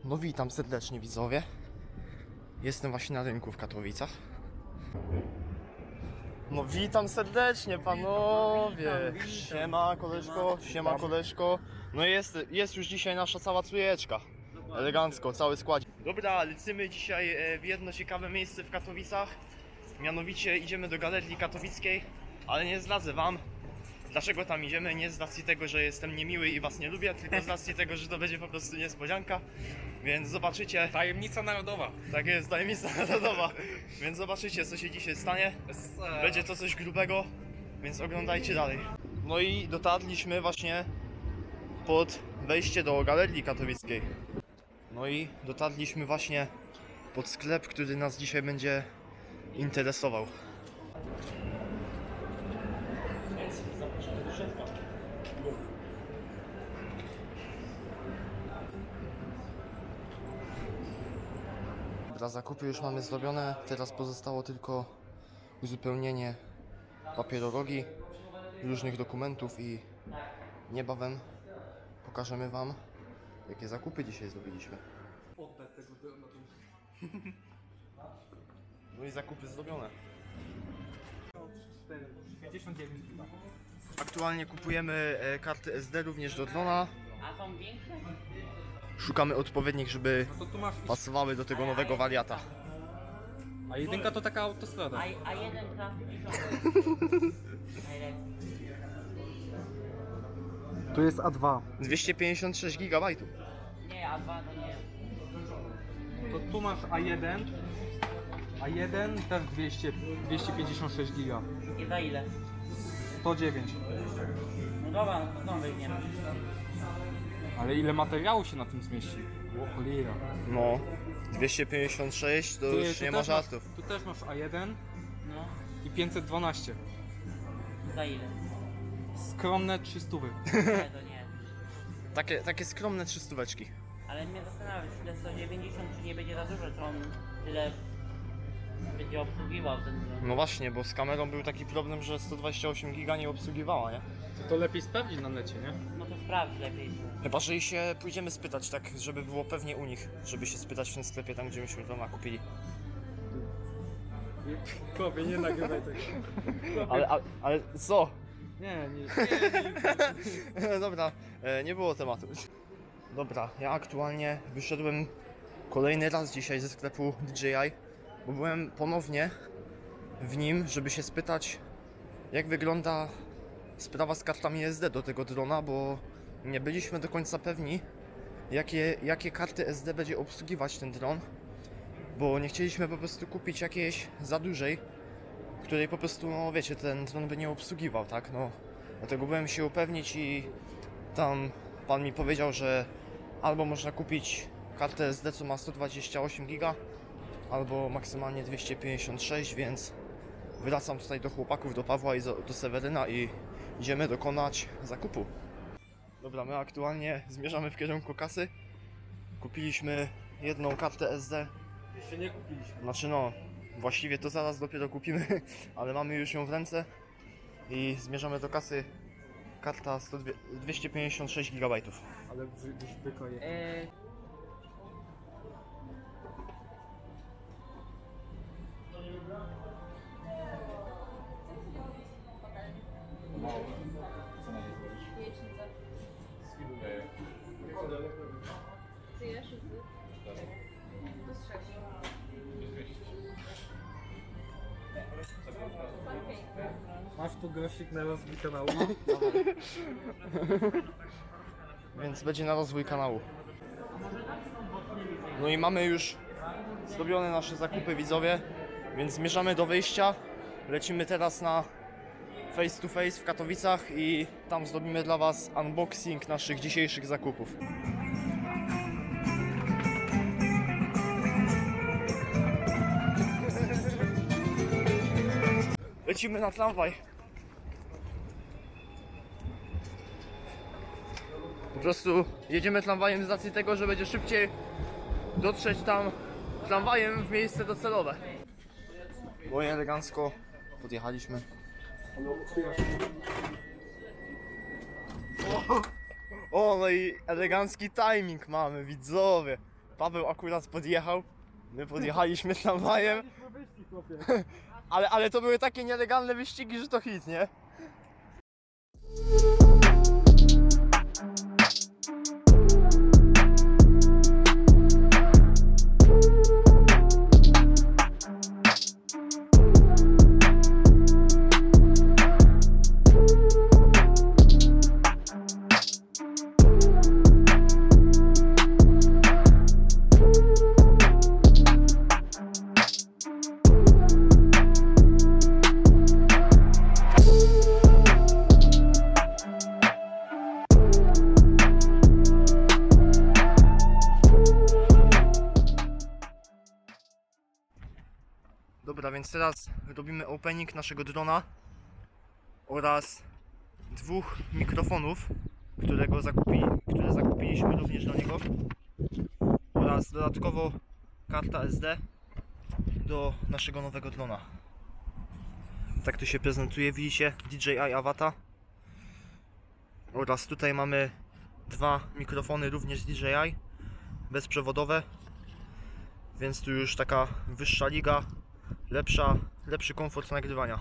No witam serdecznie widzowie. Jestem właśnie na rynku w Katowicach. No witam serdecznie panowie. Witam. Siema koleżko, siema koleżko. No jest już dzisiaj nasza cała trójeczka. Elegancko, cały skład. Dobra, lecimy dzisiaj w jedno ciekawe miejsce w Katowicach. Mianowicie idziemy do Galerii Katowickiej, ale nie zdradzę wam, dlaczego tam idziemy. Nie z racji tego, że jestem niemiły i was nie lubię, tylko z racji tego, że to będzie po prostu niespodzianka. Więc zobaczycie. Tajemnica narodowa. Tak jest, tajemnica narodowa. Więc zobaczycie, co się dzisiaj stanie. Będzie to coś grubego, więc oglądajcie dalej. No i dotarliśmy właśnie pod wejście do Galerii Katowickiej. No i dotarliśmy właśnie pod sklep, który nas dzisiaj będzie interesował. Więc zapraszamy do środka. Dobra, zakupy już mamy zrobione, teraz pozostało tylko uzupełnienie papierologi, różnych dokumentów i niebawem pokażemy wam, jakie zakupy dzisiaj zrobiliśmy. Oddać tego na tym. No i zakupy zrobione. 59 chyba. Aktualnie kupujemy karty SD również do drona. A są większe? Szukamy odpowiednich, żeby No to tu masz. pasowały do tego nowego wariata. A jedynka to taka autostrada. A jeden trafik. Najlepiej. Tu jest A2. 256 GB. Nie, A2 to nie. To tu masz A1. A1 też 256 giga. I za ile? 109. No dobra, no to znowu weźmiemy. Ale ile materiału się na tym zmieści? O cholera. No, 256 to już nie ma żartów. Tu też masz A1 No, i 512. za ile? Skromne 300. Nie, to nie. Takie skromne 300. Ale mnie zastanawia, czy te 190 czy nie będzie za dużo, czy on tyle będzie obsługiwał ten dron. No właśnie, bo z kamerą był taki problem, że 128 GB nie obsługiwała, nie? To lepiej sprawdzić na necie, nie? No to sprawdź lepiej. Chyba, że się pójdziemy spytać, tak żeby było pewnie u nich, żeby się spytać w tym sklepie, tam gdzie myśmy drona kupili. Kopie, nie nagrywaj tego. Ale co? Nie. Dobra, nie było tematu. Dobra, ja aktualnie wyszedłem kolejny raz dzisiaj ze sklepu DJI, bo byłem ponownie w nim, żeby się spytać, jak wygląda sprawa z kartami SD do tego drona, bo nie byliśmy do końca pewni, jakie karty SD będzie obsługiwać ten dron, bo nie chcieliśmy po prostu kupić jakiejś za dużej, której po prostu, no wiecie, ten dron by nie obsługiwał, tak, no. Dlatego byłem się upewnić i tam pan mi powiedział, że albo można kupić kartę SD, co ma 128 GB, albo maksymalnie 256, więc wracam tutaj do chłopaków, do Pawła i do Seweryna i idziemy dokonać zakupu. Dobra, my aktualnie zmierzamy w kierunku kasy. Kupiliśmy jedną kartę SD. Jeszcze nie kupiliśmy. Znaczy no, właściwie to zaraz dopiero kupimy, ale mamy już ją w ręce i zmierzamy do kasy. Karta 256 GB. Ale byka je. Jajecznicę. Czyje? Wszyscy? To z 6. Masz tu grafik na rozwój kanału? Więc będzie na rozwój kanału. No i mamy już zrobione nasze zakupy, widzowie, więc zmierzamy do wyjścia. Lecimy teraz na face to face w Katowicach i tam zrobimy dla was unboxing naszych dzisiejszych zakupów. Lecimy na tramwaj. Po prostu jedziemy tramwajem z racji tego, że będzie szybciej dotrzeć tam tramwajem w miejsce docelowe. Bo elegancko podjechaliśmy. O, no i elegancki timing mamy, widzowie. Paweł akurat podjechał. My podjechaliśmy tramwajem. Ale to były takie nielegalne wyścigi, że to hit, nie? Dobra, więc teraz robimy opening naszego drona oraz dwóch mikrofonów, które zakupiliśmy również do niego, oraz dodatkowo karta SD do naszego nowego drona. Tak to się prezentuje, widzicie DJI Avata, oraz tutaj mamy dwa mikrofony również DJI bezprzewodowe, więc tu już taka wyższa liga, lepszy komfort nagrywania.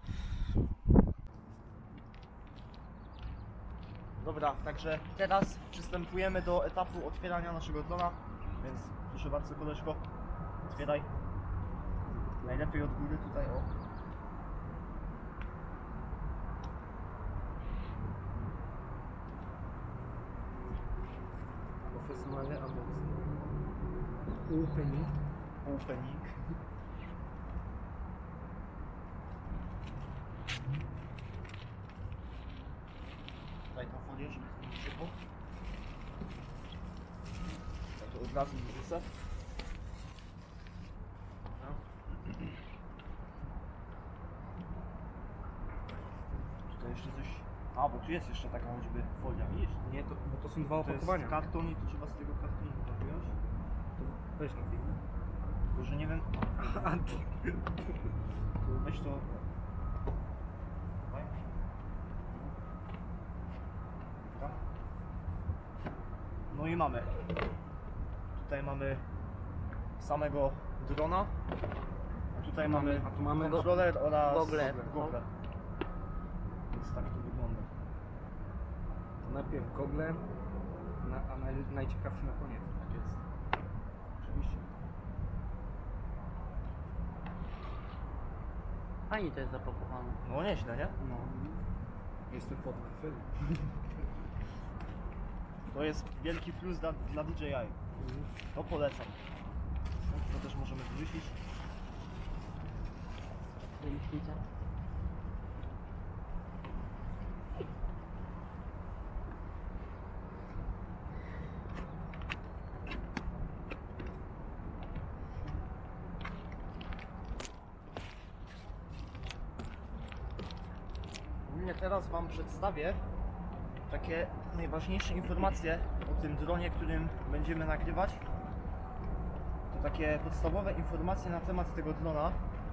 Dobra, także teraz przystępujemy do etapu otwierania naszego drona, więc proszę bardzo, koleżko, otwieraj. Najlepiej od góry tutaj, o. Profesjonalny unboxing. Opening. Opening. Daj tą folię, żeby to nie szybko. Ja to od razu wrzucę. Dobra. Tutaj jeszcze coś... A, bo tu jest jeszcze taka choćby folia, widzisz? Nie, bo to są dwa To jest opakowania. karton i to trzeba z tego kartonu wyjąć. Weź na film. Tylko, że nie wiem... To weź to... Dawaj. Dobra. No i mamy. Tutaj mamy samego drona. A tutaj mamy A tu mamy kontroler oraz gogle. gogle. Więc tak to wygląda. to najpierw gogle, a najciekawszy na koniec. Tak jest. Oczywiście. Fajnie to jest zapakowane. No nieźle, nie? No. Jestem pod film. To jest wielki plus dla DJI. To polecam. To też możemy wyrzucić. Ręcznica. Ogólnie teraz Wam przedstawię takie najważniejsze informacje o tym dronie, którym będziemy nagrywać. To takie podstawowe informacje na temat tego drona.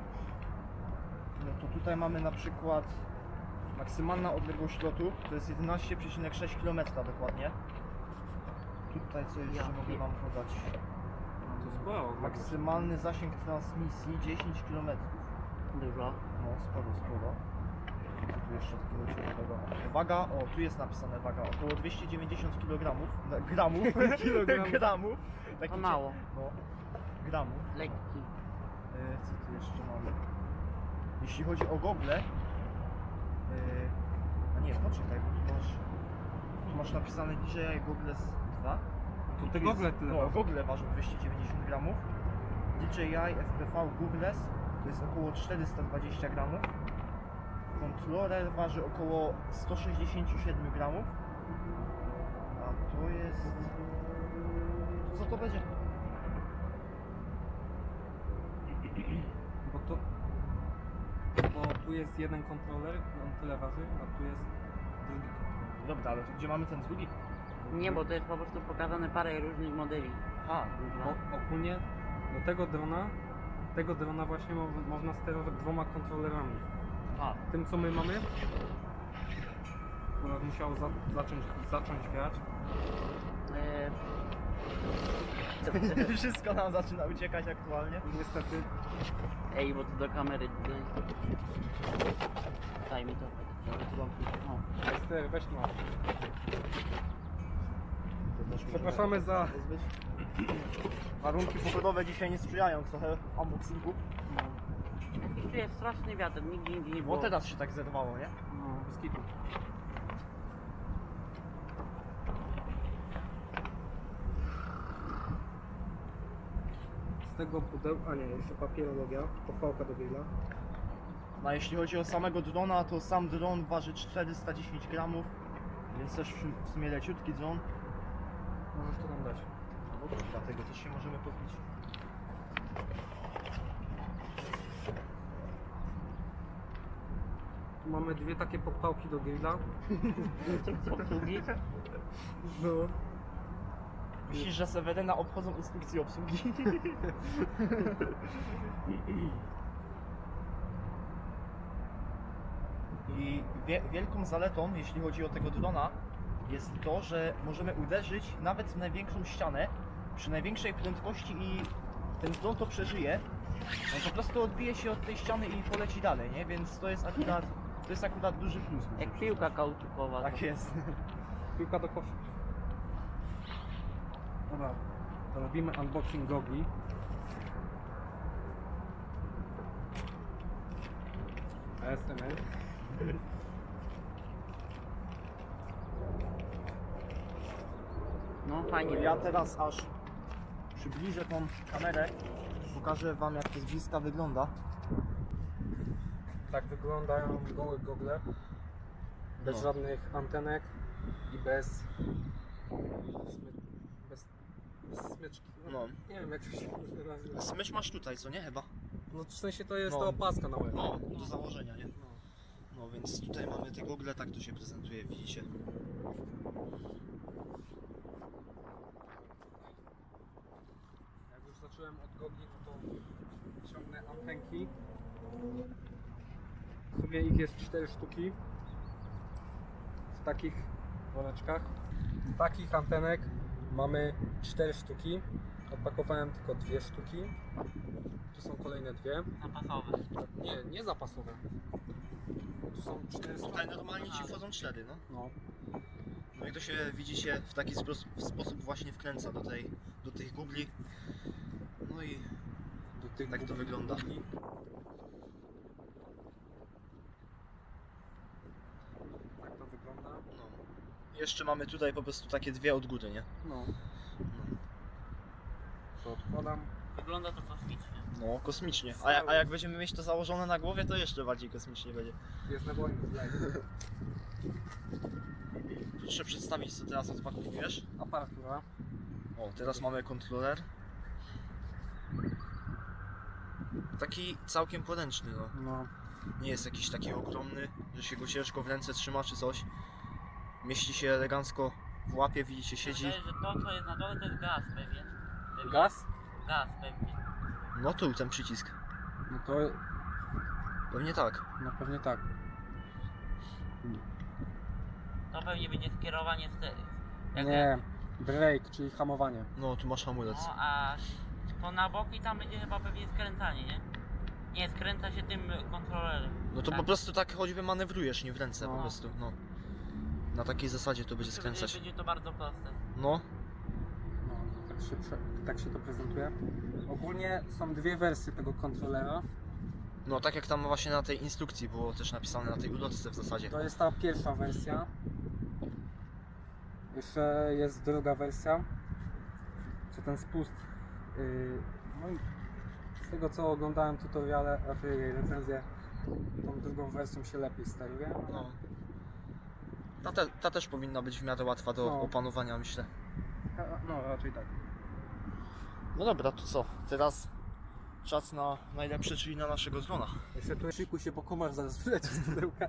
No to tutaj mamy na przykład maksymalna odległość lotu, to jest 11,6 km dokładnie. Tutaj co jeszcze mogę Wam podać? To sporo. Maksymalny zasięg transmisji 10 km. Dużo. No sporo. Tu jeszcze takiego ciekawego. Waga, o tu jest napisane waga, około 290 kg. Gramów. Gramów. Taki To mało. No, gramów. Lekki. Co tu jeszcze mamy? Jeśli chodzi o gogle, a nie, poczekaj, bo tu masz napisane DJI Goggles 2. To I te tu gogle jest, tyle no, ważą. gogle ważą 290 gramów. DJI FPV Goggles to jest około 420 gramów. Kontroler waży około 167 gramów. A to jest... Co to będzie? Bo tu jest jeden kontroler, on tyle waży, a tu jest drugi kontroler. Dobra, ale to gdzie mamy ten drugi? Nie, bo to jest po prostu pokazane parę różnych modeli. Aha, Bo ogólnie do tego drona właśnie można sterować dwoma kontrolerami. aha. Tym co my mamy, bo musiało zacząć wiać. Wszystko nam zaczyna uciekać aktualnie. Niestety. Ej, bo to do kamery. Daj mi to. No. Ester, weź no. Przepraszamy za Warunki pogodowe dzisiaj nie sprzyjają trochę unboxingu. I tu jest straszny wiatr, nigdzie indziej nie Bo było. teraz się tak zerwało, nie? no, biskitu. Z tego pudełka, a nie, jeszcze papierologia, pochwałka do grilla. No a jeśli chodzi o samego drona, to sam dron waży 410 gramów, więc też w sumie leciutki dron. Możesz to nam dać. No dlatego też się możemy pozbyć. Tu mamy dwie takie pochwałki do grilla. Instrukcja obsługi. No. Myślisz, że Seweryna obchodzą instrukcje obsługi? I wielką zaletą, jeśli chodzi o tego drona, jest to, że możemy uderzyć nawet w największą ścianę przy największej prędkości i ten dron to przeżyje. No po prostu odbije się od tej ściany i poleci dalej, nie? Więc to jest akurat duży plus. Jak piłka kauczukowa. Tak jest. Piłka do kosza. Dobra, to robimy unboxing gogli. ASMR. No fajnie. Ja teraz aż przybliżę tą kamerę, pokażę wam jak to z bliska wygląda. Tak wyglądają gołe gogle. Bez No. żadnych antenek i bez smyczki. No. Nie wiem jak to się nazywa. Smycz masz tutaj, co nie? Chyba? No w sensie to jest No. ta opaska na łeb. No, do założenia, nie? No. No więc tutaj mamy te gogle, tak to się prezentuje, widzicie? Jak już zacząłem od gogli, no to ciągnę antenki. W sumie ich jest 4 sztuki w takich woreczkach. Takich antenek mamy 4 sztuki. Odpakowałem tylko 2 sztuki. Tu są kolejne 2. Zapasowe. Nie, nie zapasowe. Tu są 4 Tutaj normalnie ci wchodzą 4, no. No. No i to się, widzicie, w taki sposób właśnie wkręca do tych gugli. No i Do tych tak to gugli. wygląda. Tak to wygląda. No. Jeszcze mamy tutaj po prostu takie dwie od góry, nie? No. No, To odkładam. Wygląda to kosmicznie. no kosmicznie. A jak będziemy mieć to założone na głowie, to jeszcze bardziej kosmicznie będzie. Gwiezdne wojny. Proszę przedstawić, co teraz odpakowujesz. Aparatura. O, teraz mamy kontroler. Taki całkiem poręczny, no. No. Nie jest jakiś taki ogromny, że się go ciężko w ręce trzyma czy coś. Mieści się elegancko w łapie, widzicie, siedzi. Wydaje, że to co jest na dole to jest gaz pewnie. Gaz? Gaz pewnie. No tu ten przycisk. No to Pewnie tak. no pewnie tak. To pewnie będzie skierowanie stereo. Nie, brake, czyli hamowanie. No tu masz hamulec. No a to na boki tam będzie chyba pewnie skręcanie, nie? Nie, skręca się tym kontrolerem. No to tak. po prostu tak choćby manewrujesz, nie w ręce po No. prostu. No. Na takiej zasadzie to będzie skręcać. Będzie to bardzo proste. No. No, tak się to prezentuje. Ogólnie są dwie wersje tego kontrolera. No tak jak tam właśnie na tej instrukcji było też napisane, na tej ulotce w zasadzie. To jest ta pierwsza wersja. Jeszcze jest druga wersja. Co ten spust. No i z tego co oglądałem tutoriale, raczej recenzję, tą drugą wersją się lepiej steruje. No. Ta też powinna być w miarę łatwa do No. opanowania, myślę. No raczej tak. No dobra, to co? Teraz czas na najlepsze, czyli na naszego drona. Jeszcze tu szykuj się, bo komar zaraz wyleci z pudełka.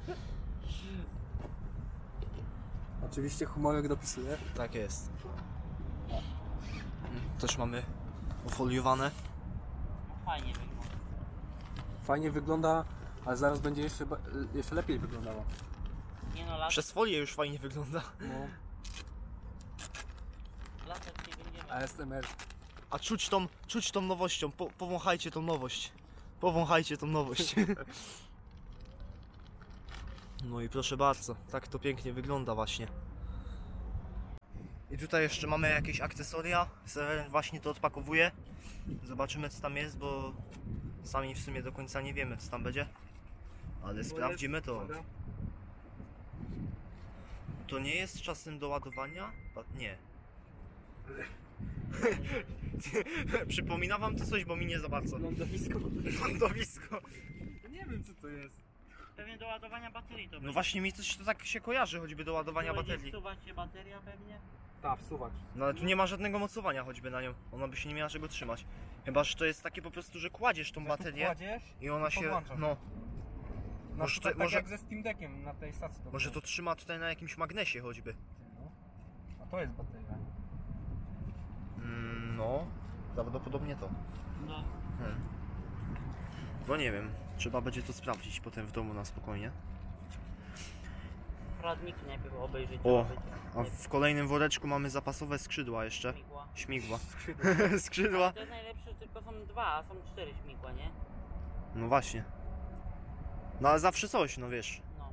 Oczywiście humorek dopisuje. Tak jest. Też mamy ofoliowane. Fajnie wygląda. Fajnie wygląda, ale zaraz będzie jeszcze lepiej wyglądało. Nie no, Przez folię już fajnie wygląda. No. latać nie będziemy. ASMR. A czuć tą nowością, powąchajcie tą nowość. Powąchajcie tą nowość. No i proszę bardzo, tak to pięknie wygląda właśnie. I tutaj jeszcze mamy jakieś akcesoria. Sewer właśnie to odpakowuje. Zobaczymy co tam jest, bo sami w sumie do końca nie wiemy co tam będzie. Ale sprawdzimy to. To nie jest czasem do ładowania? Nie. Przypomina wam to coś, bo mi nie za bardzo. Lądowisko. Lądowisko. Nie wiem co to jest. Pewnie do ładowania baterii to No będzie. właśnie mi coś to tak się kojarzy, choćby do ładowania baterii. Wsuwać się bateria pewnie? Tak, wsuwać. No ale tu nie ma żadnego mocowania choćby na nią. Ona by się nie miała czego trzymać. Chyba, że to jest takie po prostu, że kładziesz tą baterię Kładziesz i ona się... podłączasz. No, na może przykład to- tak może- jak ze Steam Deckiem na tej stacji. może to trzyma tutaj na jakimś magnesie choćby. No. A to jest bateria. No, prawdopodobnie to. No. No nie wiem, trzeba będzie to sprawdzić potem w domu na spokojnie. Radniki najpierw obejrzeć. O, a w kolejnym woreczku mamy zapasowe skrzydła jeszcze. Śmigła. Śmigła. Skrzydła. To jest najlepsze, tylko są 2, a są 4 śmigła, nie? No właśnie. No ale zawsze coś, no wiesz. No.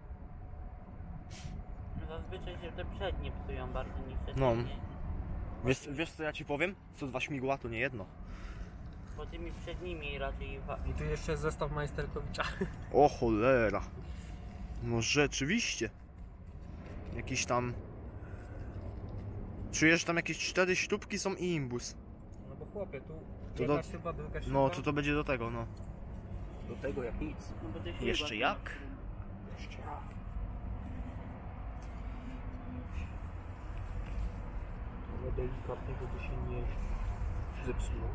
Zazwyczaj się te przednie psują bardziej niż te No. tylnie. Wiesz co ja ci powiem? Co 2 śmigła to nie jedno. Bo tymi przednimi raczej... I tu jeszcze jest zestaw Majsterkowicza. O cholera. No rzeczywiście. Jakiś tam... Czujesz, że tam jakieś 4 śrubki są i imbus. No bo chłopie, tu To jedna do- śruba, druga śruba. No to będzie do tego, no. Do tego jak nic. No bo te śrubki- Jeszcze jak? Jeszcze raz. Ale delikatnie, żeby się nie zepsuło.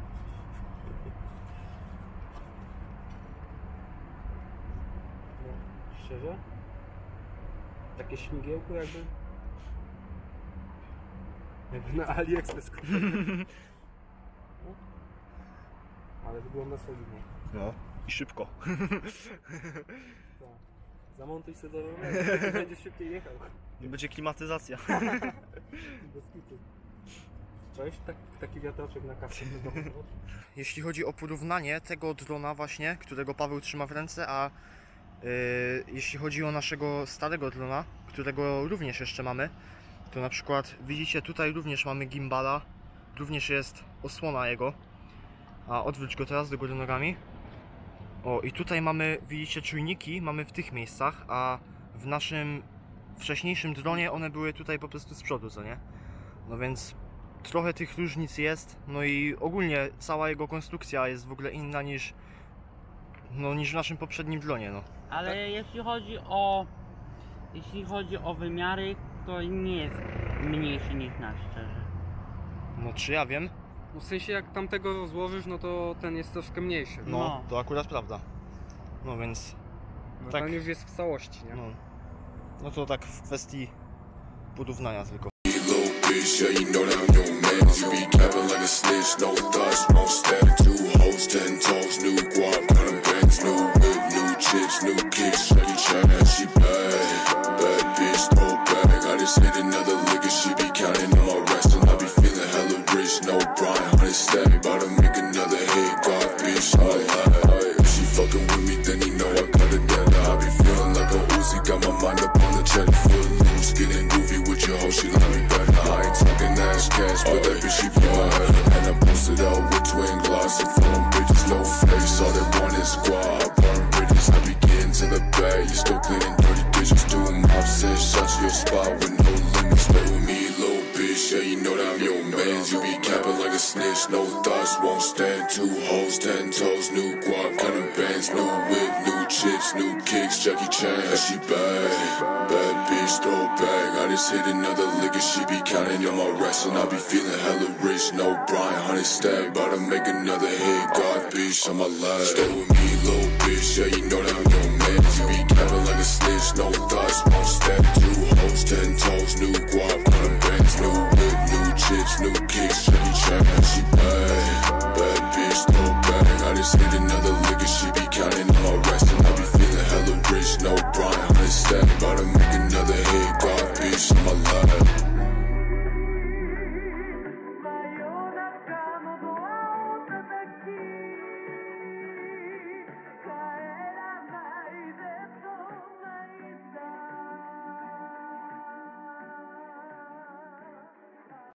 No, szczerze? Takie śmigiełko jakby na AliExpress kupiłem. No. Ale wygląda solidnie. No. I szybko. Tak. Zamontuj sobie do roweru, będziesz szybciej jechał. I będzie klimatyzacja. Bez kitu. Cześć, taki wiatraczek na kasę. Jeśli chodzi o porównanie tego drona właśnie, którego Paweł trzyma w ręce, a jeśli chodzi o naszego starego drona, którego również jeszcze mamy, to na przykład widzicie tutaj również mamy gimbala, również jest osłona jego, a odwróć go teraz do góry nogami. O, i tutaj mamy, widzicie, czujniki mamy w tych miejscach, a w naszym wcześniejszym dronie one były tutaj po prostu z przodu, co nie? No więc trochę tych różnic jest, no i ogólnie cała jego konstrukcja jest w ogóle inna niż w naszym poprzednim dronie, no. Ale jeśli chodzi o wymiary, to nie jest mniejszy niż nasz, szczerze. No czy ja wiem? No w sensie jak tamtego rozłożysz, no to ten jest troszkę mniejszy. No, No. to akurat prawda. No więc, No tak. ten już jest w całości, nie? no to tak w kwestii porównania tylko. Little bitch, yeah, you know that I'm your man. You be capping like a snitch, no thoughts, won't stand. 2 hoes, 10 toes, new guap, got them bands, new whip, new chips, new kicks. Shaggy China, she bad, bad bitch, throw back. I just hit another lick and she be counting on my rest, and I be feeling hella rich, no Brian, 100 stack, about to make another hit. God, bitch, if she fucking with me, then you know I got it down. I be feeling like a Uzi, got my mind up on the check, foot loose, getting goofy with your hoe, she like me back. I ain't talking ass cash, but that bitch she bad. And I posted out with twin gloss and phone bitches, no face. All they want is squad, burn bridges. I be getting to the bag, you still cleaning dirty dishes. Doing mob says, shot to your spot with no limits. Play with me, little bitch, yeah, you know that I'm your man. You be capping like a snitch, no thoughts, won't stand. 2 hoes, 10 toes, new guap, got them bands, new whip, new chips, new kicks. Jackie Chan, she bad, bad bitch, throw back. I just hit another lick and she be counting on my rest, and I be feeling hella rich, no Brian, 100 stack, about to make another hit. God, bitch, on my life. Stay with me, little bitch, yeah, you know that I'm your man. You be capping like a snitch, no thoughts, won't stand. 2 hoes, 10 toes, new guap, got them bands, new whip, new chips, new kicks. Jackie Chan, she bad, bad bitch, throw back. I just hit another